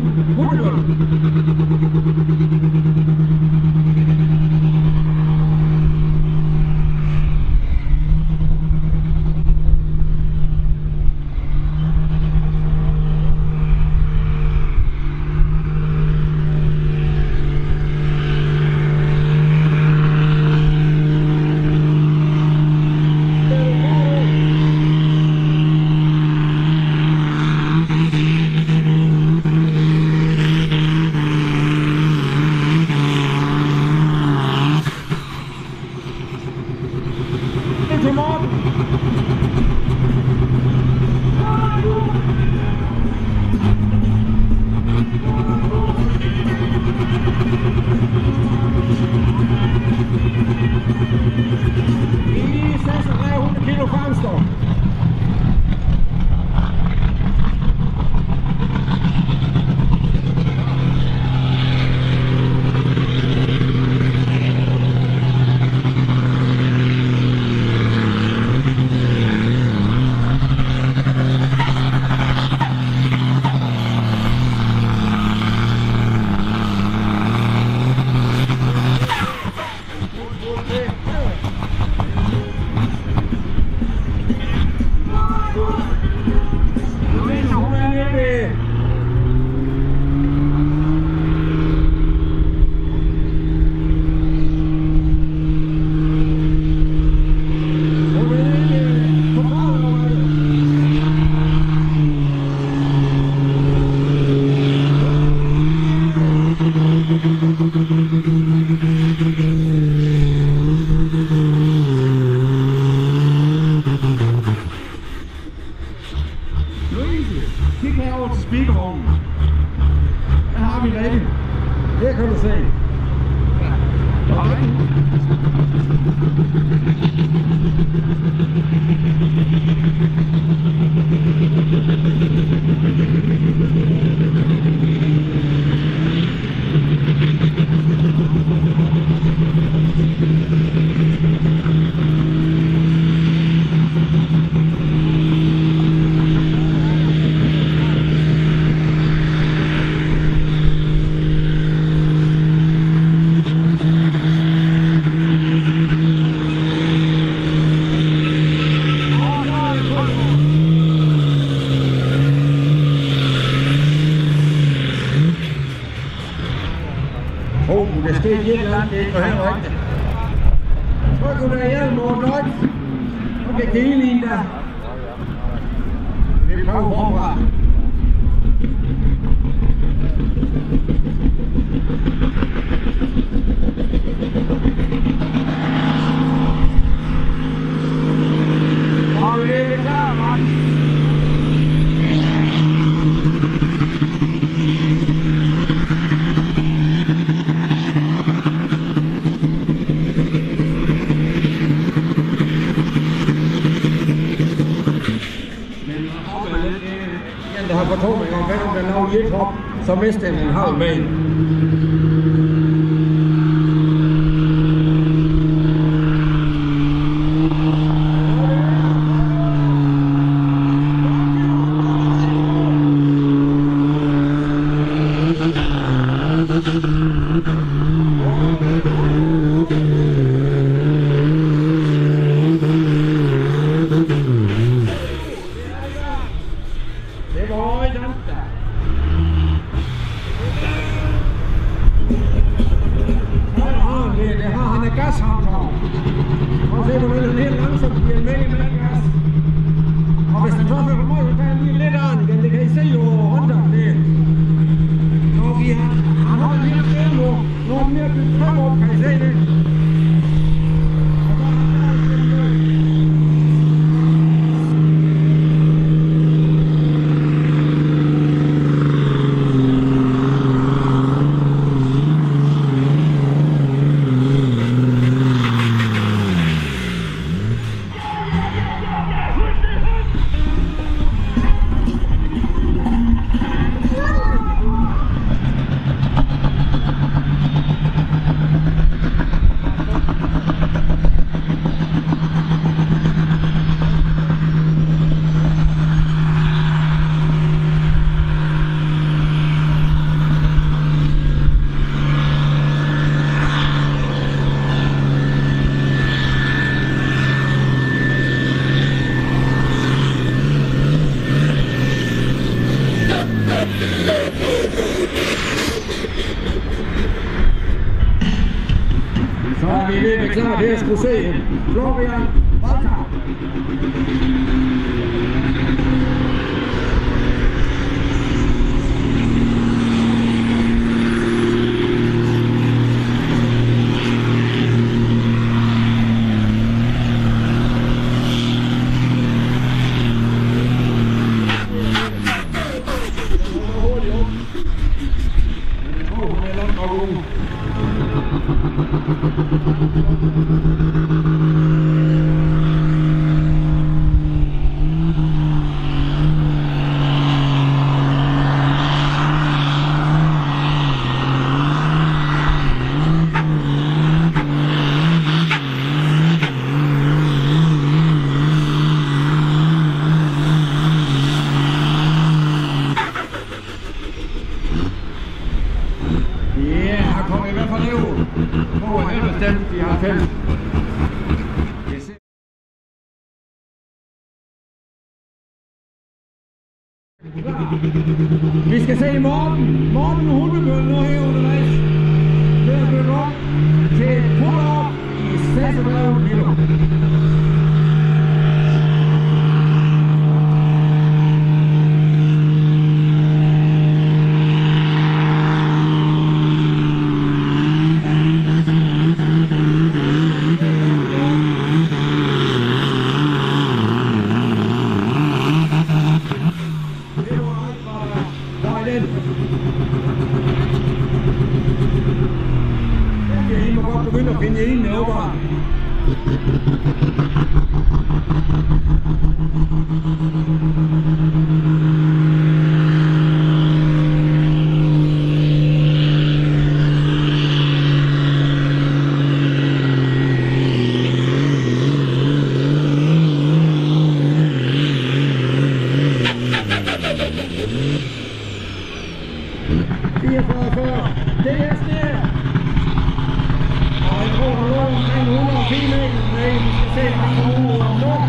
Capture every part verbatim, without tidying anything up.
kilo Farmstock. Kig herover til speakervognen. Der har vi rigtigt. Her kan du se. Okay. Oh, der sker et eller andet, det er ikke rigtigt. Så kunne der hjælpe noget godt. Og det kan hele i der. Vi prøver forfra. Og vi er klar, mand. Der har fortoning om, hvem der laver lidt hop, så mister den en halv med. Og se, hvor den helt langsomt bliver med med den gas. Og hvis den så får for meget, så tager den lige lidt an igen. Det kan I se jo håndtag det. Når vi har holdt lidt af nu, når den mere bliver frem op, kan I se det. her skulle se Florian Volta. Vi skal se Morten. Morten Hundebøl nu her undervejs. Det er blevet op til Tracotr i seksogtredive kilo. I må godt begynde at finde en over. fireogfyrre fyrre. Det er stærkt. Og jeg tror, der lå omkring hundrede og fire meter med. Vi skal se, om der er hundrede og to.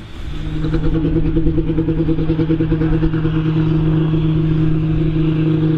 Thank you.